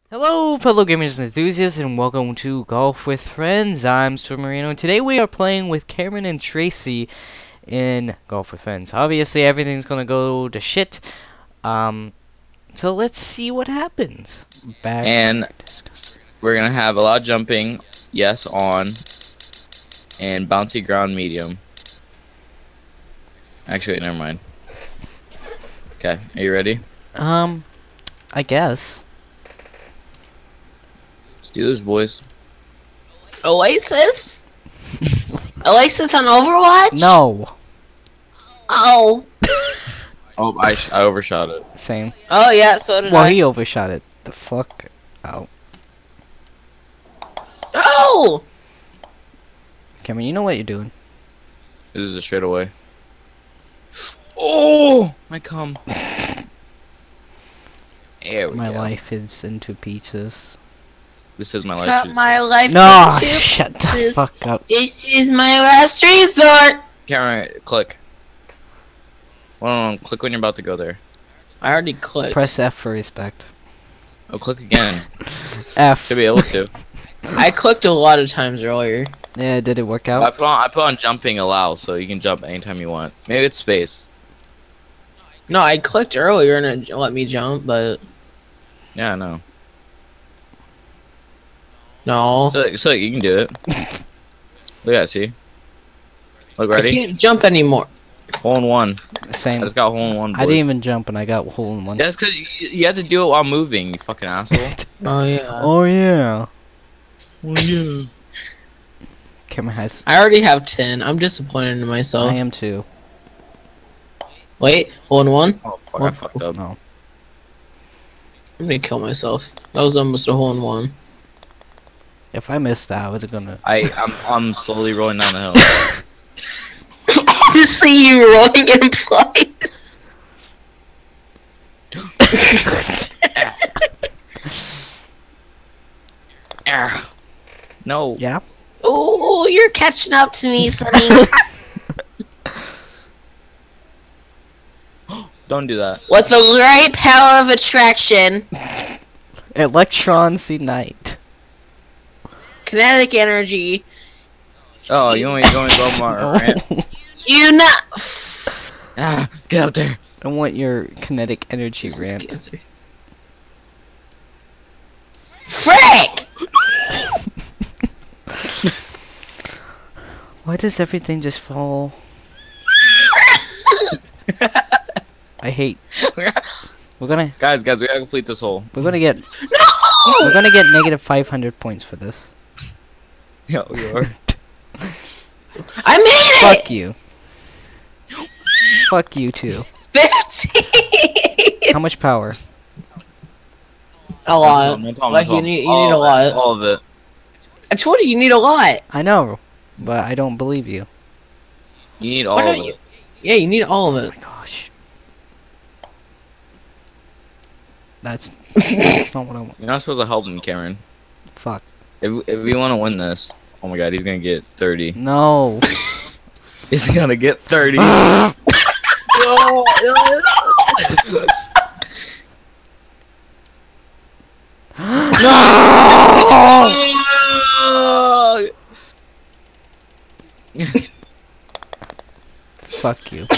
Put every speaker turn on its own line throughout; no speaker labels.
Hello, fellow gamers and enthusiasts, and welcome to Golf with Friends. I'm Marino, and today we are playing with Cameron and Tracy in Golf with Friends. Obviously, everything's gonna go to shit. So let's see what happens.
And we're gonna have a lot of jumping, yes, on, and bouncy ground medium. Actually, wait, never mind. Okay, are you ready?
I guess.
Let's do this, boys.
Oasis? Oasis on Overwatch?
No.
Oh.
Oh, I overshot it.
Same.
Oh yeah, so did
Well,
I.
he overshot it. The fuck out.
Oh!
Cameron, you know what you're doing.
This is a straightaway. Oh, my cum. There we
My
go.
life is into pieces.
This is my life.
Cut my life
No,
into
shut the
pieces.
fuck up.
This is my last resort.
Camera, click. Hold on, click when you're about to go there.
I already clicked.
Press F for respect.
Oh, click again.
F.
Should be able to.
I clicked a lot of times earlier.
Yeah, did it work
I
out?
put on jumping allow, so you can jump anytime you want. Maybe it's space.
No, I clicked earlier and it let me jump, but
Yeah, I know.
no.
So you can do it. Look at that, see? Look,
I
ready?
can't jump anymore.
Hole in one. I
Same.
just got hole in one, boys.
I didn't even jump and I got hole in one.
That's because you have to do it while moving, you fucking asshole.
Oh yeah.
Oh yeah.
Oh, yeah.
Cameron has.
I already have 10. I'm disappointed in myself.
I am too.
Wait, hole in one?
Oh, fuck, I fucked up.
No.
I'm gonna kill myself. That was almost a hole in one.
If I missed that, I was gonna.
I'm slowly rolling down the hill.
To see you rolling in place.
Ah. No.
Yeah.
Oh, you're catching up to me, Sonny.
Don't do that.
With the right power of attraction,
Electrons unite.
kinetic energy,
Oh, you want me to go more rant?
you know.
Ah, get up there.
I want your kinetic energy
This is
rant.
cancer. Frick!
Why does everything just fall? I hate. We're gonna
Guys, we gotta complete this hole.
get we're
No!
gonna get negative 500 points for this.
Yo, you are.
I made it!
Fuck you. Fuck you too.
15!
How much power?
A lot.
No problem,
Like,
no
you
problem.
need
All
a
of it,
lot.
All of it.
I told you need a lot.
I know, but I don't believe you.
You need all
Why
of
don't you?
it.
Yeah, you need all of
Oh
it.
my gosh. That's not what I want.
You're not supposed to help him, Cameron.
Fuck.
If we want to win this, oh my god, he's gonna get 30.
No.
He's gonna get 30.
Fuck you.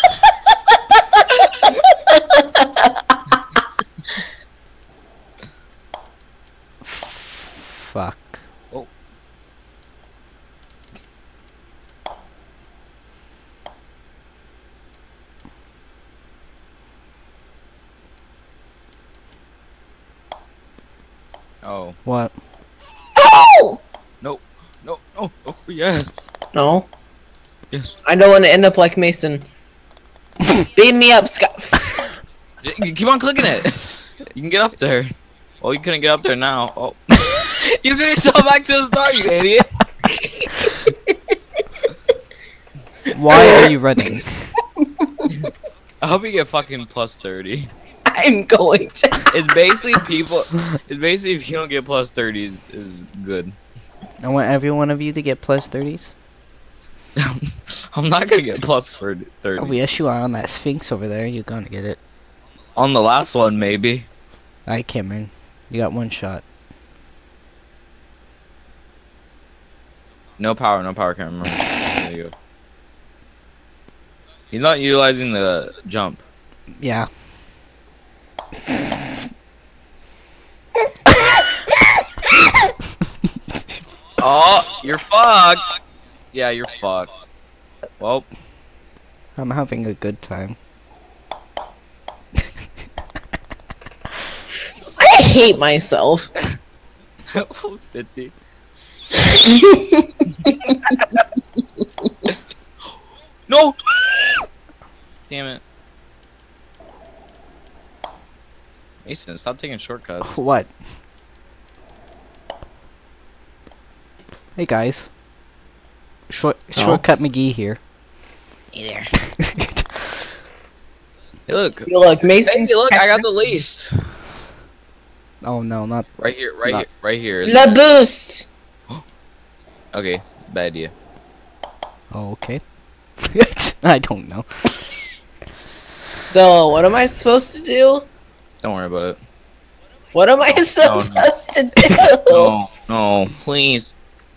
Fuck.
Oh. Oh.
What?
Oh!
No. No. Oh. Oh. Yes.
No.
Yes.
I don't want to end up like Mason. Beat me up, Scott.
You keep on clicking it. You can get up there. Oh, you couldn't get up there now. Oh. You can go back to the start, you idiot.
Why are you running?
I hope you get fucking plus 30.
I'm going to.
It's basically people. It's basically if you don't get plus 30 is good.
I want every one of you to get plus 30s.
I'm not gonna get plus for 30.
Oh, yes, you are on that Sphinx over there. You're gonna get it.
On the last one, maybe.
Alright, Cameron. You got one shot.
No power, no power. Can't remember. There you go. He's not utilizing the jump.
Yeah.
Oh, you're fucked. Yeah, you're fucked. Well,
I'm having a good time.
I hate myself.
50. No! Damn it. Mason, stop taking shortcuts.
What? Hey guys. Shortcut McGee here.
Hey there.
Hey, look.
You look, Mason.
Hey, look, I got the least.
Oh no, not.
Right here,
Not-
right here.
The boost.
Okay, bad idea.
Oh, okay. I don't know.
So, what am I supposed to do?
Don't worry about it.
What am I supposed to do?
No, no, please.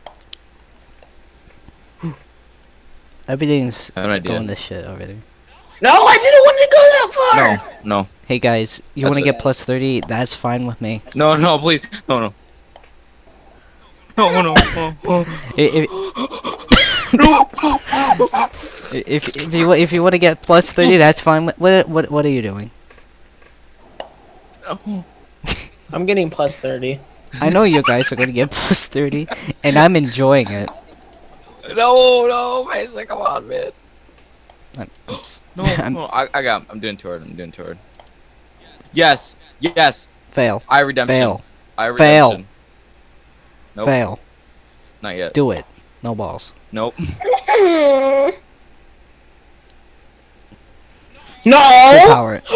Everything's
I have an idea.
going to shit already.
No, I didn't want to go that far.
No, no,
Hey guys, you
That's
want to
it.
get plus 30? That's fine with me.
no, no, please. No, no. No, no, no.
If you want to get plus 30, that's fine. What are you doing?
I'm getting plus 30.
I know you guys are gonna get plus 30, and I'm enjoying it.
No, no, Mason, come on, man.
Oops.
No,
I'm-
no, I'm doing too hard. I'm doing too hard. Yes, yes.
Fail.
I redemption.
Fail.
I
Fail.
redemption. Nope.
Fail.
Not yet.
Do it. No balls.
Nope.
No.
Power it.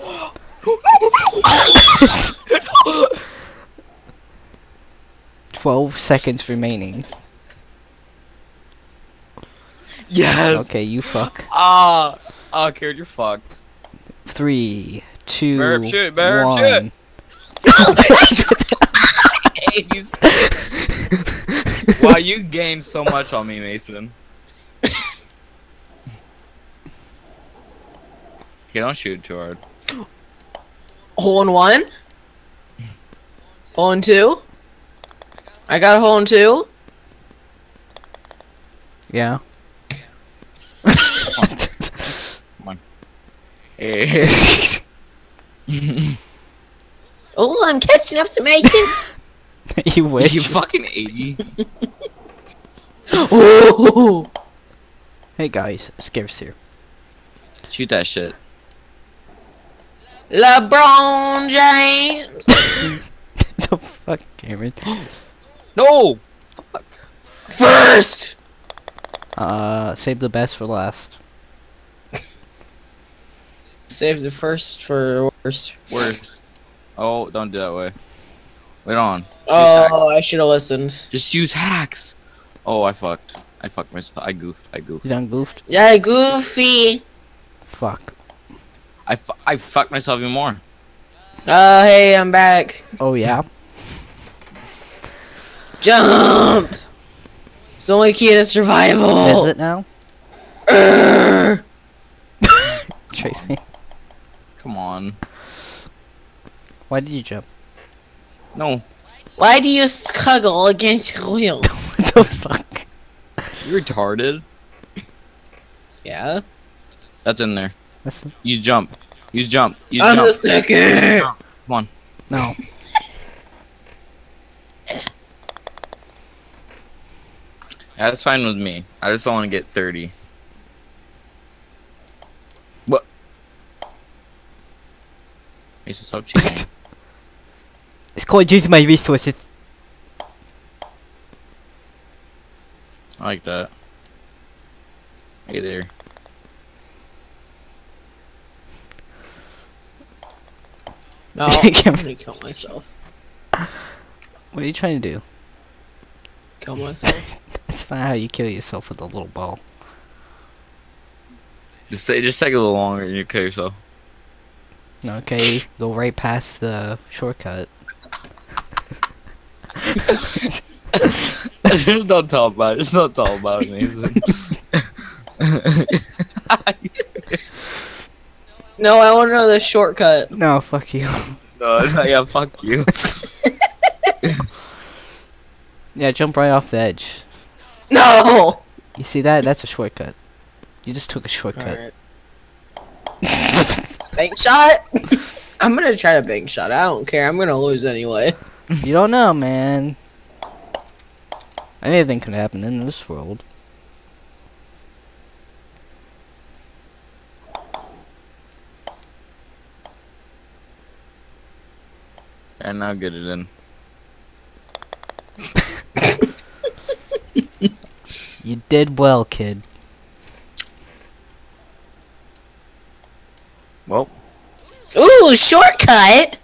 12 seconds remaining.
Yes.
Okay, you fuck.
Ah. Oh, Kieran, you're fucked.
3, 2,
Barb shit, Barb
1.
shit. Wow, you gained so much on me, Mason. Okay, don't shoot too hard.
Hole in one. Hole in two. I got a hole in two.
Yeah.
Hey.
Oh, I'm catching up to Mason.
You wish.
You fucking 80.
Oh.
Hey guys, Scarce here.
Shoot that shit.
LeBron James.
The fuck, Cameron?
No! Fuck.
First.
Save the best for last.
Save the first for worst.
Worse. Oh, don't do that way. Wait on. Use
Oh, I should have listened.
hacks. Just use hacks. Oh, I fucked. I fucked myself. I goofed.
You done goofed?
Yeah, Goofy.
Fuck.
I fucked myself even more.
Hey, I'm back.
Oh yeah?
Jump. It's the only key to survival.
Is it now?
Urgh.
Tracy.
Come on.
Why did you jump?
No.
Why do you cuddle against the wheel?
What the fuck?
You retarded.
Yeah.
That's in there.
That's
Use jump. Use jump. Use
I'm
jump.
the second.
Come on.
no.
Yeah, that's fine with me. I just don't want to get 30. What? Mason, stop cheating.
It's called using my resources.
I like that. Hey there.
No, I'm gonna kill myself.
What are you trying to do?
Kill myself.
That's not how you kill yourself with a little ball.
Just take a little longer and you kill yourself.
Okay, go right past the shortcut.
Just don't talk about it. Just don't talk about it, Mason.
No, I want to know the shortcut.
No, fuck you.
No, yeah, fuck you.
Yeah, jump right off the edge.
No.
You see that? That's a shortcut. You just took a shortcut.
Alright. Bank shot. I'm gonna try to bank shot. I don't care. I'm gonna lose anyway.
You don't know, man. Anything can happen in this world.
And now get it in.
You did well, kid.
Well.
Ooh, shortcut.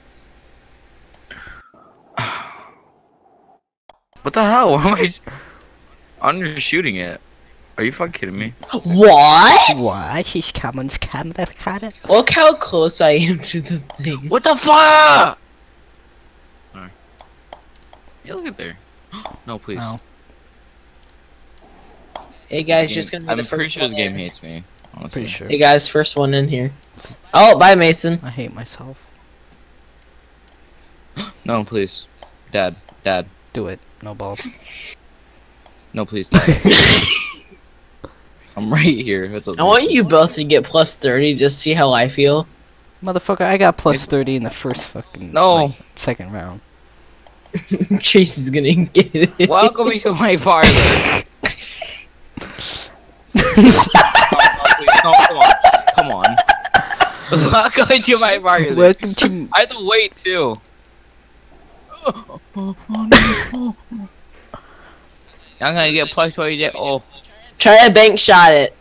What the hell? Why am I? I'm just shooting it. Are you fucking kidding me?
What?
What? He's coming, camera.
Look how close I am to the thing.
What the fuck? Alright. Yeah, look at there. No, please.
No.
Hey guys, just gonna be
I'm
the
pretty
first
sure this
one
game
in.
hates me. Honestly.
Pretty sure.
Hey guys, first one in here. Oh, bye, Mason.
I hate myself.
No, please. Dad. Dad.
Do it. No balls.
No, please, Dad. I'm right here. That's
I want you both to get plus 30 just to see how I feel.
Motherfucker, I got plus 30 in the first fucking
No.
second round.
Chase is gonna get it.
Welcome to my parlor. No, come on. Welcome to my parlor.
Welcome to.
I have to wait too. I'm gonna get plus 20. Oh.
Try to bank shot it.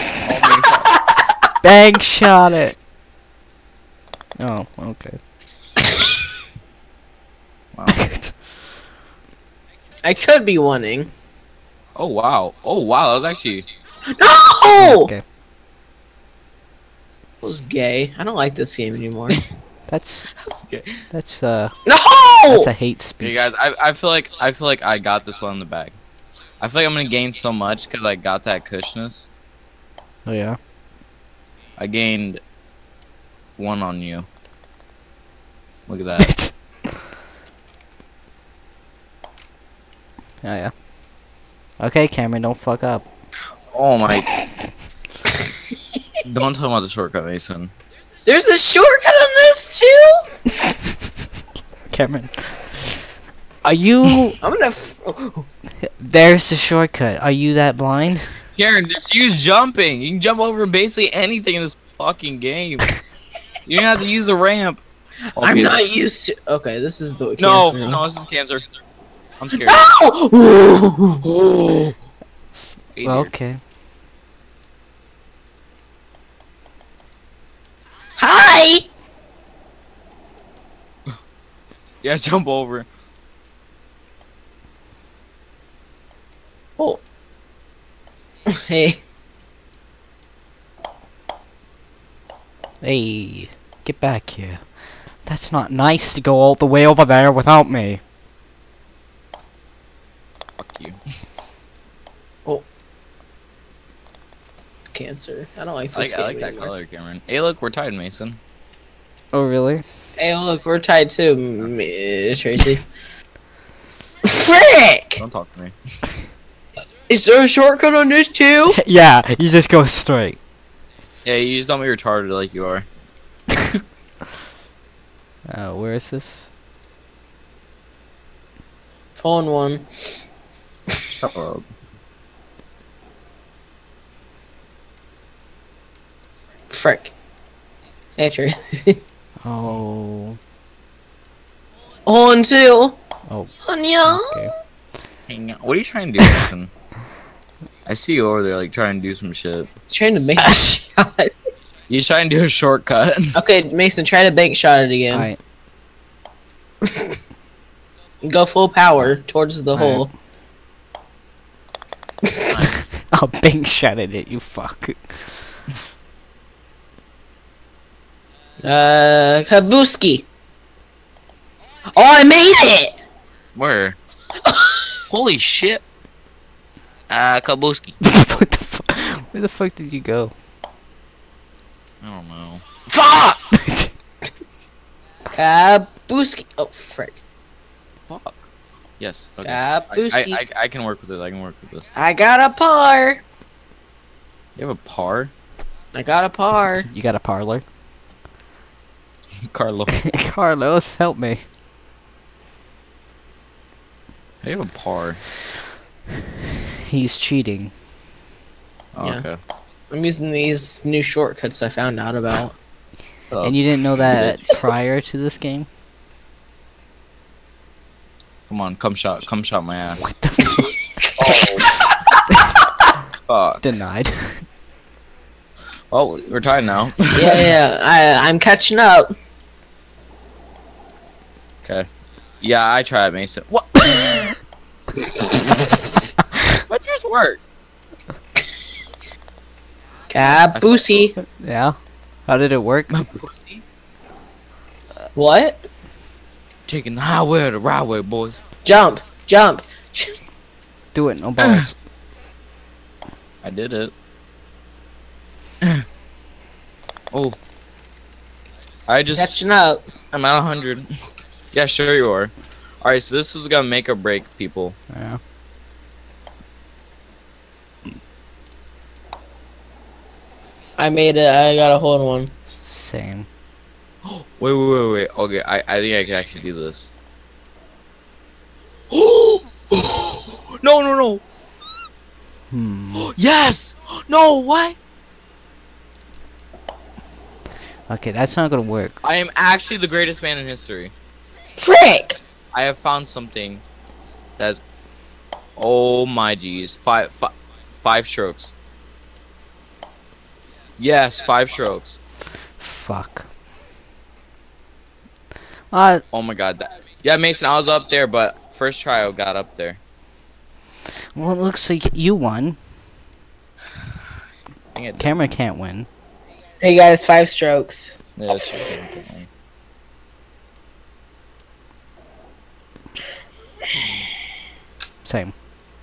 Bang shot it. Oh, okay.
Wow.
I could be winning.
Oh wow. Oh wow. That was actually.
No!
Okay.
It was gay. I don't like this game anymore.
That's
Okay.
that's
No!
a hate speech.
Hey guys, I feel like I got this one in the bag. I feel like I'm gonna gain so much because I got that cushness.
Oh yeah.
I gained 1 on you. Look at that.
Oh yeah. Okay, Cameron, don't fuck up.
Oh my. Don't tell me about the shortcut, Mason.
There's a shortcut on this too?
Cameron. Are you
I'm gonna
there's the shortcut. Are you that blind?
Karen, just use jumping. You can jump over basically anything in this fucking game. You don't have to use a ramp.
I'm
Okay.
not used to. Okay, this is the.
No,
cancer.
no, this is cancer. I'm scared.
No!
Hey,
Well,
dear.
okay.
Hi!
Yeah, jump over.
Oh. Hey.
Hey, get back here. That's not nice to go all the way over there without me.
Fuck you.
Cancer. I don't like
I
this
like, I like
game
that
anymore.
color, Cameron. Hey, look, we're tied, Mason.
Oh really?
Hey, look, we're tied too, Tracy. Frick!
Don't talk to me.
Is there a shortcut on this too?
Yeah, you just go straight.
Yeah, you just don't be retarded like you are.
Where is this?
Phone one.
Shut up.
Frick. Hey, Tracy.
Oh.
On two.
Oh.
On ya.
Okay.
Hang on. What are you trying to do, Mason? I see you over there, like, trying to do some shit.
Trying to make a shot.
You trying to do a shortcut.
Okay, Mason, try to bank shot it again.
Alright.
Go full power towards the
Alright.
hole.
I'll bing shot at it, you fuck.
Kabuski. Oh, I made it!
Where? Holy shit. Kabuski.
What the fuck? Where the fuck did you go?
I don't know. Fuck!
Kabooski. Oh, frick.
Fuck. Yes. Okay.
Kabooski.
I can work with it. I can work with this.
I got a par.
You have a par?
I got a par.
You got a parlor?
Carlo.
Carlos, help me.
You have a par.
He's cheating.
Oh,
Yeah.
okay.
I'm using these new shortcuts I found out about.
Oh.
And you didn't know that prior to this game?
Come on, come shot my ass.
What the fuck?
Fuck.
Denied.
Oh, we're tied now.
I'm catching up.
Okay. Yeah, I tried, Mason. What? What just work?
Kaboosie.
Yeah? How did it work?
My pussy.
What?
Taking the highway or the right way, boys.
Jump. Jump.
Do it, no balls.
I did it. Oh. I just...
Catching up.
I'm at 100. Yeah, sure you are. Alright, so this is gonna make or break people.
Yeah.
I made it. I got a hole in one.
Same.
Wait. Okay, I think I can actually do this. No. Yes! No, what?
Okay, that's not gonna work.
I am actually the greatest man in history.
Frick!
I have found something that's... Oh my geez. Five strokes. Yes, 5 strokes.
Fuck.
Oh my god. Yeah, Mason, I was up there, but first try I got up there.
Well, it looks like you won.
Dang it.
Camera can't win.
Hey guys, 5 strokes.
Yeah, that's
Same.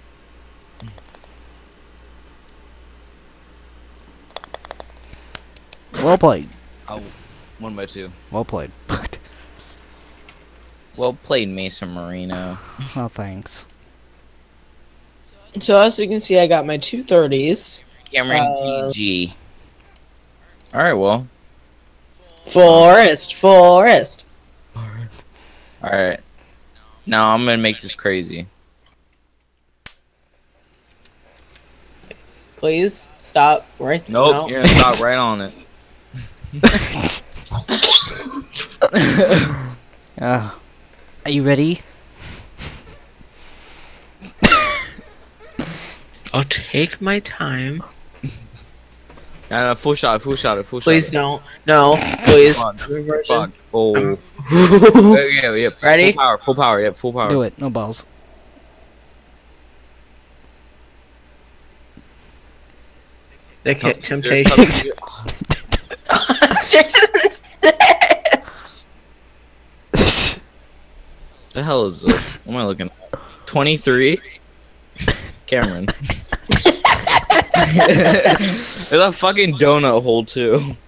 Well played.
Oh, 1 by 2.
Well played.
Well played, Mason Marino.
Well, thanks.
So as you can see, I got my 230s.
Cameron GG. Alright, well.
Forest.
Alright. Now I'm gonna make this crazy.
Please stop right
Nope,
now.
you're gonna stop right on it.
Are you ready?
I'll take my time.
Full shot.
Please don't. No, please.
Fuck. Oh. Yeah.
Ready?
Full power. Yeah, full power.
Do it. No balls.
The
Oh,
temptation.
The hell is this? What am I looking at? 23? Cameron. There's a fucking donut hole too.